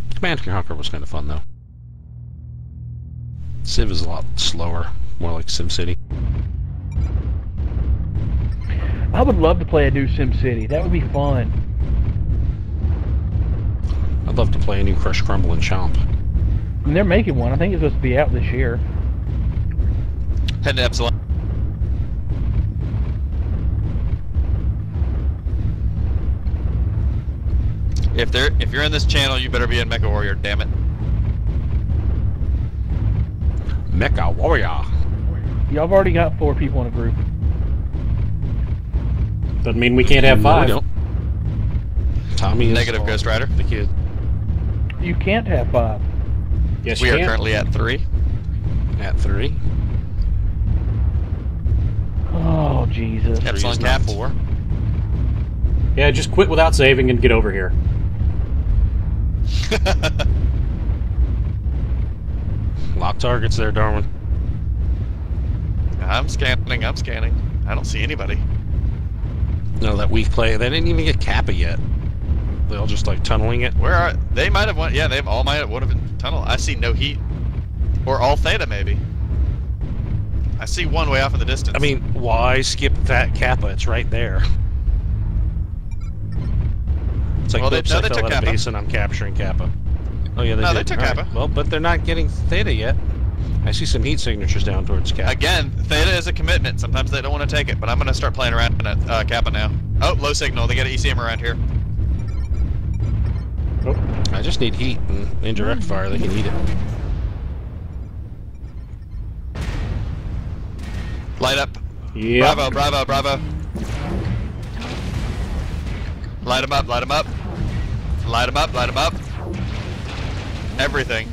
Command & Conquer was kind of fun, though. Civ is a lot slower, more like SimCity. I would love to play a new SimCity. That would be fun. I'd love to play a new Crush, Crumble, and Chomp. And they're making one. I think it's supposed to be out this year. Head to Epsilon. If you're in this channel, you better be in MechWarrior, damn it. MechWarrior. Y'all have already got 4 people in a group. Doesn't mean we can't have 5. No, we don't. Tommy is Negative Ghost Rider. The kid. You can't have 5. Yes, We you are can. currently at 3. At 3. Oh, Jesus. Epsilon Three is not capped. 4. Yeah, just quit without saving and get over here. Lock targets there, Darwin. I'm scanning, I'm scanning. I don't see anybody. No, that weak play. They didn't even get Kappa yet. They all just like tunneling it. Where are they? Might have went. Yeah, they all might have would have been tunnel. I see no heat, or all theta maybe. I see one way off in the distance. I mean, why skip that Kappa? It's right there. It's like, Well, oops, they I took fell out of Kappa. base and I'm capturing Kappa. Oh yeah, No, did. they took All right. Kappa. Well, but they're not getting theta yet. I see some heat signatures down towards Kappa. again, theta is a commitment. Sometimes they don't want to take it, but I'm gonna start playing around at Kappa now. Oh, low signal. They got an ECM around here. Oh, I just need heat and indirect fire. They can eat it. Light up. yeah. Bravo, bravo, bravo. Light 'em up, light 'em up. Light 'em up, light 'em up. Everything.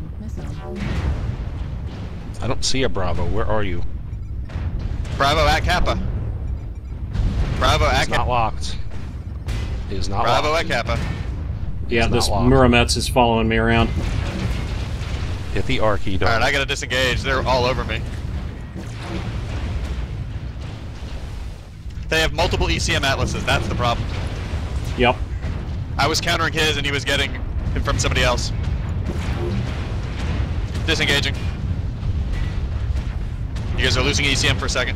I don't see a Bravo. Where are you? Bravo at Kappa. Bravo at It's not Kappa. locked. It is not Bravo locked. at Kappa. Yeah, It's this not locked. Murametz is following me around. Hit the R key, Darwin. Alright, I gotta disengage. They're all over me. They have multiple ECM atlases. That's the problem. Yep. I was countering his and he was getting him from somebody else. Disengaging. You guys are losing ECM for a second.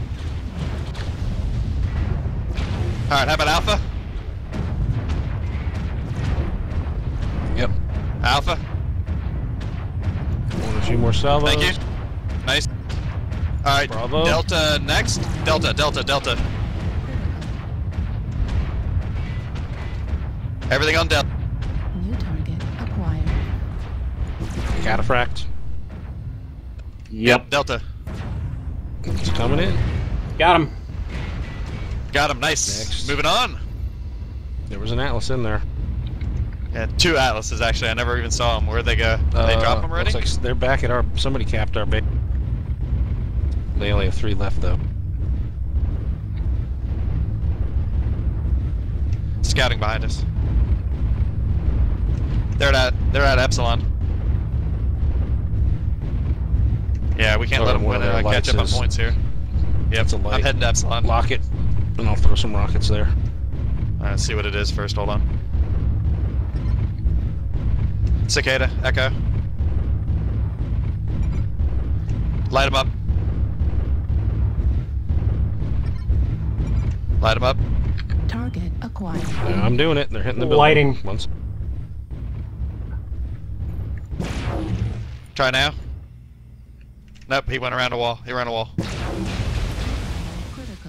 Alright, how about Alpha? Yep. Alpha? One or two more salvos. Thank you. Nice. Alright, Bravo. Delta next. Delta, Delta, Delta. Everything on Delta. New target acquired. Cataphract. Yep. Delta. It's coming in. Got him. Got him, nice. Next. Moving on. There was an Atlas in there. Yeah, 2 Atlases actually. I never even saw them. Where'd they go? Did they drop them already? Looks like they're back at our... Somebody capped our base. They only have 3 left, though. Scouting behind us. They're at Epsilon. Yeah, we can't Or let them one win of their catch up on lights is- points here. Yep, That's a light. I'm heading to Epsilon. Lock it, and I'll throw some rockets there. Let's see what it is first. Hold on. Cicada, Echo. Light them up. Light them up. Target acquired. Yeah, I'm doing it. They're hitting the building. Lighting. Once. Try now. Nope, he went around a wall. He ran a wall. Critical.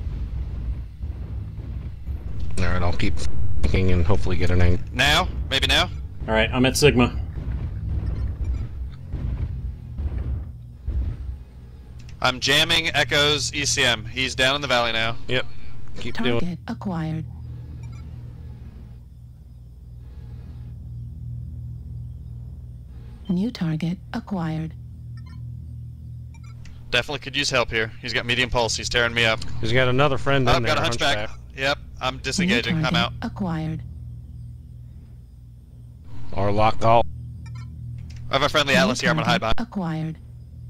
Alright, I'll keep thinking and hopefully get an angle. Now? Maybe now? Alright, I'm at Sigma. I'm jamming Echo's ECM. He's down in the valley now. Yep. Keep doing it. Target acquired. New target acquired. Definitely could use help here. He's got medium pulse. He's tearing me up. He's got another friend Oh, in there. got a hunchback. Yep, I'm New disengaging. I'm target out. acquired. Or lock all. I have a friendly New Atlas here. I'm gonna hide target behind. Acquired.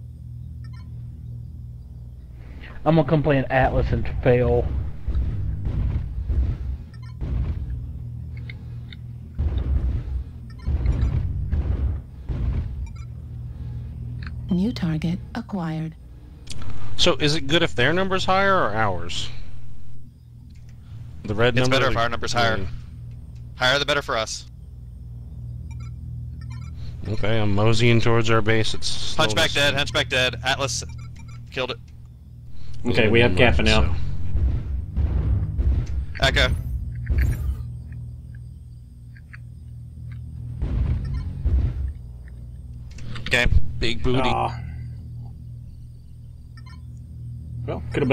I'm gonna come play an Atlas and fail. New target acquired. So is it good if their number's higher or ours? The red It's number? better if our number's higher. Higher the better for us. Okay, I'm moseying towards our base. It's Hunchback dead, Hunchback dead. Atlas killed it. Okay, we have Kappa now. So. Echo. Okay. Big booty. Well, could have